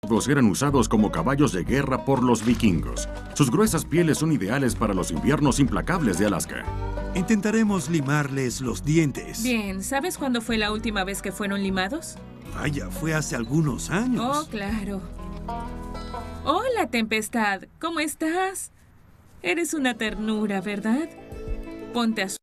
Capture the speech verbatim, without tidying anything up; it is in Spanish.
Los eran usados como caballos de guerra por los vikingos. Sus gruesas pieles son ideales para los inviernos implacables de Alaska. Intentaremos limarles los dientes. Bien, ¿sabes cuándo fue la última vez que fueron limados? Vaya, fue hace algunos años. Oh, claro. Hola, Tempestad. ¿Cómo estás? Eres una ternura, ¿verdad? Ponte a